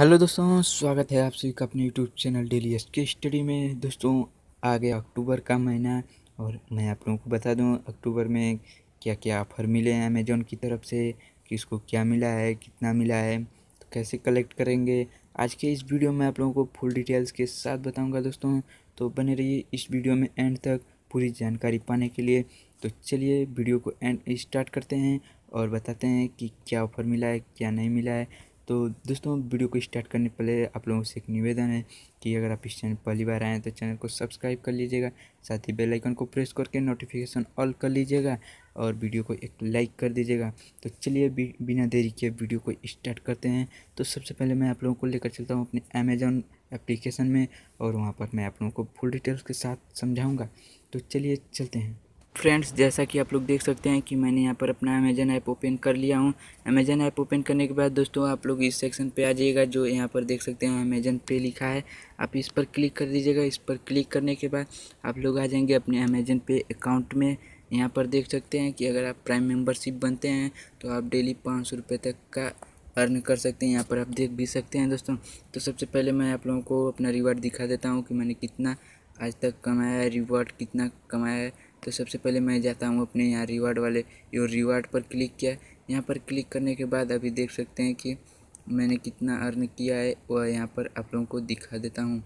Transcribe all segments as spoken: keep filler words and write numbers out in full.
Hello दोस्तों, स्वागत है आप सभी का अपने YouTube channel daily S K study में। दोस्तों, आ गया अक्टूबर का महीना और मैं आप लोगों को बता दूं अक्टूबर में क्या क्या ऑफ़र मिले हैं अमेज़ॉन की तरफ से, किसको क्या मिला है, कितना मिला है, तो कैसे कलेक्ट करेंगे। आज के इस वीडियो में आप लोगों को फुल डिटेल्स के साथ बताऊंगा दोस्तों, तो बने रहिए इस वीडियो में एंड तक पूरी जानकारी पाने के लिए। तो चलिए वीडियो को एंड स्टार्ट करते हैं और बताते हैं कि क्या ऑफ़र मिला है, क्या नहीं मिला है। तो दोस्तों, वीडियो को स्टार्ट करने पहले आप लोगों से एक निवेदन है कि अगर आप इस चैनल पहली बार आए हैं तो चैनल को सब्सक्राइब कर लीजिएगा, साथ ही बेल आइकन को प्रेस करके नोटिफिकेशन ऑल कर लीजिएगा और वीडियो को एक लाइक कर दीजिएगा। तो चलिए बिना देरी के वीडियो को स्टार्ट करते हैं। तो सबसे पहले मैं आप लोगों को लेकर चलता हूँ अपने अमेज़ॉन एप्लीकेशन में और वहाँ पर मैं आप लोगों को फुल डिटेल्स के साथ समझाऊँगा। तो चलिए चलते हैं फ्रेंड्स। जैसा कि आप लोग देख सकते हैं कि मैंने यहाँ पर अपना अमेज़न ऐप ओपन कर लिया हूँ। अमेज़न ऐप ओपन करने के बाद दोस्तों आप लोग इस सेक्शन पे आ जाइएगा, जो यहाँ पर देख सकते हैं अमेज़न पे लिखा है। आप इस पर क्लिक कर दीजिएगा। इस पर क्लिक करने के बाद आप लोग आ जाएंगे अपने अमेज़न पे अकाउंट में। यहाँ पर देख सकते हैं कि अगर आप प्राइम मेम्बरशिप बनते हैं तो आप डेली पाँच सौ रुपये तक का अर्न कर सकते हैं। यहाँ पर आप देख भी सकते हैं दोस्तों। तो सबसे पहले मैं आप लोगों को अपना रिवार्ड दिखा देता हूँ कि मैंने कितना आज तक कमाया है, रिवार्ड कितना कमाया है। तो सबसे पहले मैं जाता हूँ अपने यहाँ रिवार्ड वाले योर रिवार्ड पर क्लिक किया। यहाँ पर क्लिक करने के बाद अभी देख सकते हैं कि मैंने कितना अर्न किया है, वह यहाँ पर आप लोगों को दिखा देता हूँ।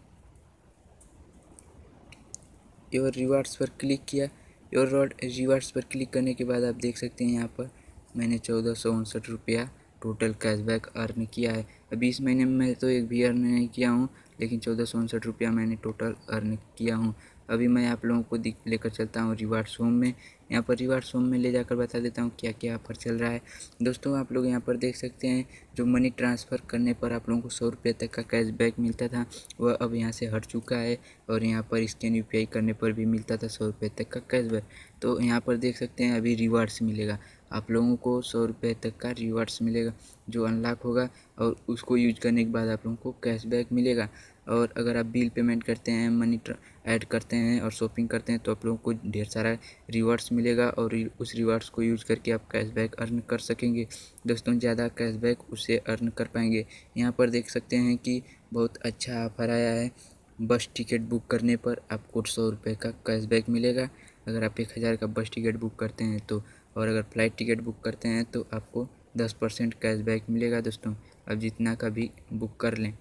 योर रिवार्ड्स पर क्लिक किया। योर रिवार्ड्स पर क्लिक करने के बाद आप देख सकते हैं यहाँ पर मैंने चौदह सौ उनसठ रुपया टोटल कैशबैक अर्न किया है। अभी इस महीने में मैं तो एक भी अर्न नहीं किया हूँ, लेकिन चौदह सौ उनसठ रुपया मैंने टोटल अर्न किया हूँ। अभी मैं आप लोगों को लेकर चलता हूँ रिवार्ड्स होम में। यहाँ पर रिवार्ड्स होम में ले जाकर बता देता हूँ क्या क्या ऑफर चल रहा है। दोस्तों, आप लोग यहाँ पर देख सकते हैं जो मनी ट्रांसफ़र करने पर आप लोगों को सौ रुपये तक का कैशबैक मिलता था, वह अब यहाँ से हट चुका है और यहाँ पर स्कैन यू पी आई करने पर भी मिलता था सौ रुपये तक का कैशबैक। तो यहाँ पर देख सकते हैं अभी रिवार्ड्स मिलेगा आप लोगों को, सौ रुपये तक का रिवार्ड्स मिलेगा जो अनलॉक होगा और उसको यूज करने के बाद आप लोगों को कैशबैक मिलेगा। और अगर आप बिल पेमेंट करते हैं, मनी ऐड करते हैं और शॉपिंग करते हैं तो आप लोगों को ढेर सारा रिवार्ड्स मिलेगा और उस रिवार्ड्स को यूज करके आप कैशबैक अर्न कर सकेंगे। दोस्तों, ज़्यादा कैशबैक उससे अर्न कर पाएंगे। यहाँ पर देख सकते हैं कि बहुत अच्छा ऑफर आया है। बस टिकट बुक करने पर आपको सौ रुपये का कैशबैक मिलेगा अगर आप एक हज़ार का बस टिकट बुक करते हैं तो, और अगर फ़्लाइट टिकट बुक करते हैं तो आपको दस परसेंट कैशबैक मिलेगा। दोस्तों, अब जितना का भी बुक कर लें।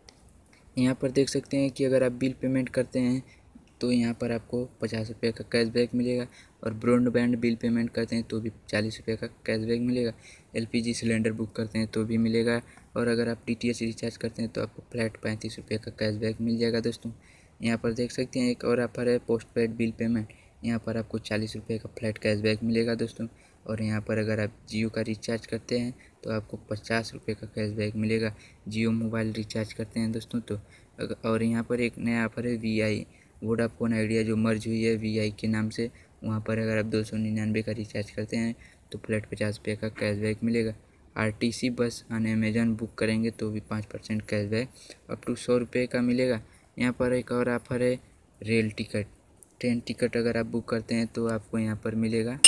यहाँ पर देख सकते हैं कि अगर आप बिल पेमेंट करते हैं तो यहाँ पर आपको पचास रुपये का कैशबैक मिलेगा और ब्रॉडबैंड बिल पेमेंट करते हैं तो भी चालीस रुपये का कैशबैक मिलेगा। L P G cylinder book करते हैं तो भी मिलेगा और अगर आप डी टी एच रिचार्ज करते हैं तो आपको फ्लैट पैंतीस रुपये का कैशबैक मिल जाएगा। दोस्तों, यहाँ पर देख सकते हैं एक और ऑफर है पोस्ट पेड बिल पेमेंट। यहाँ पर आपको चालीस रुपये का फ्लैट कैशबैक मिलेगा दोस्तों। और यहाँ पर अगर आप जियो का रिचार्ज करते हैं तो आपको पचास रुपये का कैशबैक मिलेगा। जियो मोबाइल रिचार्ज करते हैं दोस्तों तो। और यहाँ पर एक नया ऑफर है वी आई, वोडाफोन आइडिया जो मर्ज हुई है वी आई के नाम से। वहाँ पर अगर आप दो सौ निन्यानवे का रिचार्ज करते हैं तो फ्लैट पचास रुपये का कैशबैक मिलेगा। आर टी सी बस ऑन अमेज़न बुक करेंगे तो भी पाँच परसेंट कैशबैक अप टू सौ रुपये का मिलेगा। यहाँ पर एक और ऑफर है रेल टिकट, ट्रेन टिकट अगर आप बुक करते हैं तो आपको यहाँ पर मिलेगा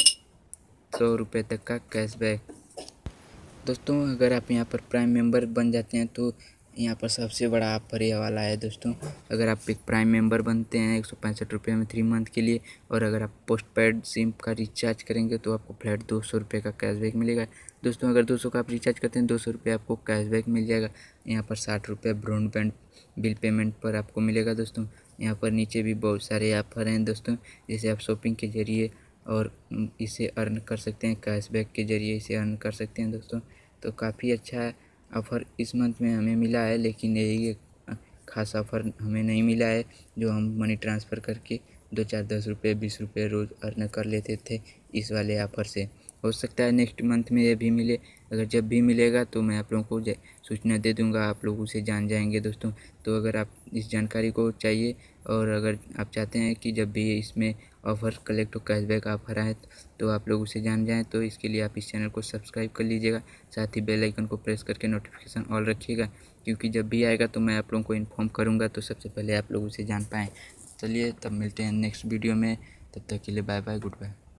सौ रुपये तक का कैशबैक। दोस्तों, अगर आप यहाँ पर प्राइम मेंबर बन जाते हैं तो यहाँ पर सबसे बड़ा ऑफर ये वाला है दोस्तों। अगर आप एक प्राइम मेंबर बनते हैं एक सौ पैंसठ रुपये में थ्री मंथ के लिए, और अगर आप पोस्ट पेड सिम का रिचार्ज करेंगे तो आपको फ्लैट दो सौ रुपये का कैशबैक मिलेगा। दोस्तों, अगर दो सौ का आप रिचार्ज करते हैं दो सौ रुपये आपको कैशबैक मिल जाएगा। यहाँ पर साठ रुपये ब्रॉडबैंड बिल पेमेंट पर आपको मिलेगा। दोस्तों, यहाँ पर नीचे भी बहुत सारे ऑफर हैं दोस्तों, जैसे आप शॉपिंग के ज़रिए और इसे अर्न कर सकते हैं, कैशबैक के ज़रिए इसे अर्न कर सकते हैं दोस्तों। तो काफ़ी अच्छा ऑफ़र इस मंथ में हमें मिला है, लेकिन यही एक खास ऑफ़र हमें नहीं मिला है जो हम मनी ट्रांसफ़र करके दो चार दस रुपये बीस रुपये रोज़ अर्न कर लेते थे इस वाले ऑफ़र से। हो सकता है नेक्स्ट मंथ में ये भी मिले। अगर जब भी मिलेगा तो मैं आप लोगों को सूचना दे दूंगा, आप लोग उसे जान जाएंगे दोस्तों। तो अगर आप इस जानकारी को चाहिए और अगर आप चाहते हैं कि जब भी इसमें ऑफ़र कलेक्ट हो, कैशबैक ऑफ़र आए तो आप लोग उसे जान जाएं, तो इसके लिए आप इस चैनल को सब्सक्राइब कर लीजिएगा, साथ ही बेल आइकन को प्रेस करके नोटिफिकेशन ऑल रखिएगा, क्योंकि जब भी आएगा तो मैं आप लोगों को इन्फॉर्म करूँगा तो सबसे पहले आप लोग उसे जान पाएँ। चलिए तब मिलते हैं नेक्स्ट वीडियो में, तब तक के लिए बाय बाय, गुड बाय।